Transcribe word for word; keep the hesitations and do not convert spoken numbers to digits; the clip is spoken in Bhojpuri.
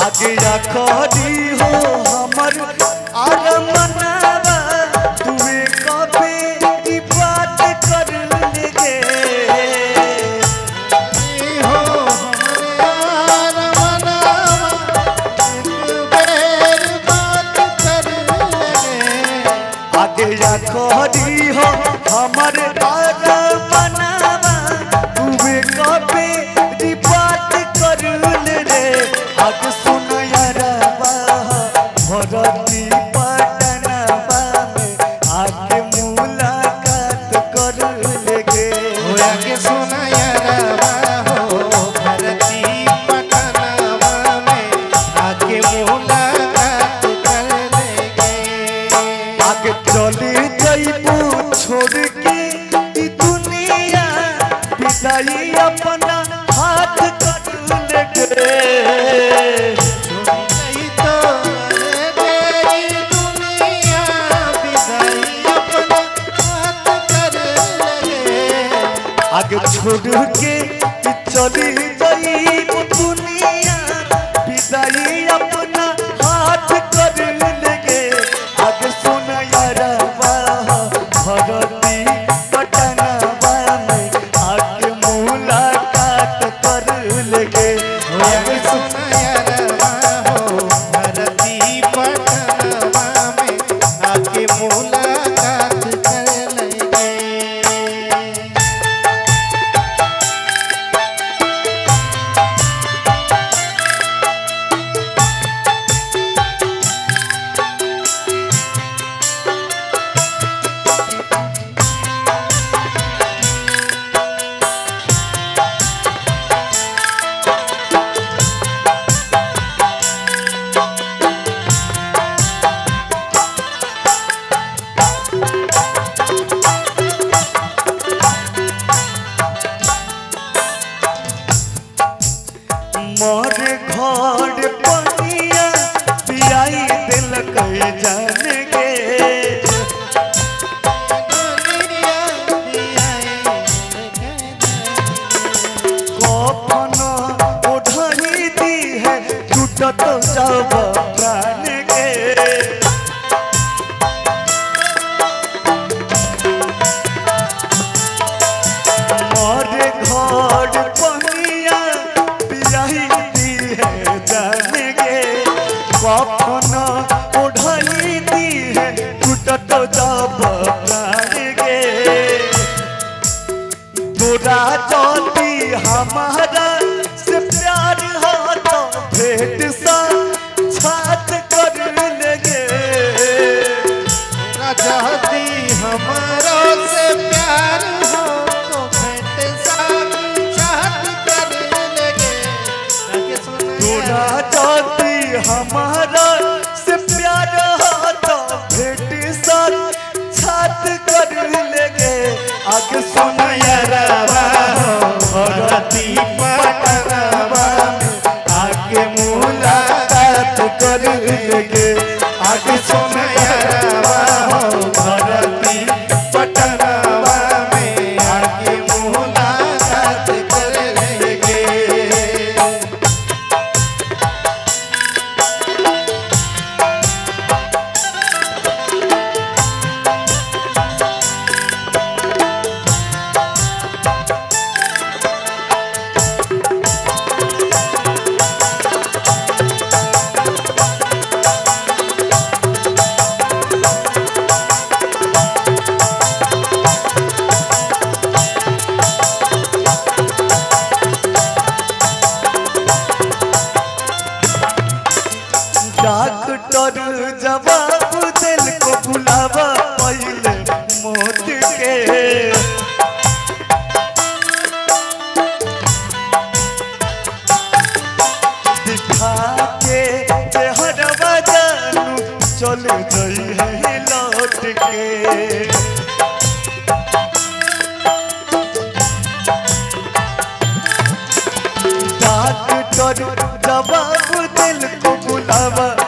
आगे या करी हो हमर अरमनावा तुवे कबे ई बात कर लेगे हो हमारे अरमनावा एक बेर बात कर लेगे आगे या करी हो हमर अरमनावा तुवे कबे ई बात कर ले आगे सुन यारवा भरती पटनवा में आके मुलाकात कर लेगे आगे सुना यारवा हो भरती पटनवा में आके मुलाकात कर लेगे आगे चले जइबू छोड़ के ई दुनिया विदाई अपना हाथ कर लेगे आगे छोड़ के चली जाइबू दुनिया विदाई अपना हाथ कर लेगे आगे सुन यारवा भरती पटनवा में आके मुलाकात कर लेगे आगे सुना यारवा हो भरती पटनवा में आके मुलाकात कर लेगे मोर घर पनिया पियाई दिल कई जान गे कफन ओढ़नी दी है टूटत जब प्राण गे मोर घर पनिया पियाई दी है जान गे कफन ओढ़नी दी है टूटत जब प्राण गे तोरा जाती हमारा से प्यार हो तो भेंट सा छात कर लेगे चाहती हमारा से प्यार हो तो भेंट सा चाहत कर लेगे आगे सुना तोरा जाती हमारा से प्यार हो तो भेंट सा छात कर लेगे आगे सुन यारवा भरती पटनवा में आके मुलाकात कर लेगे आगे सुन यारवा भरती पटनवा में आके मुलाकात कर लेगे डॉक्टर जवाब दिल को बुलावा पहले मौत के दिखा के हरवा जानू चल गई है लौट के डॉक्टर जवाब दिल को बुलावा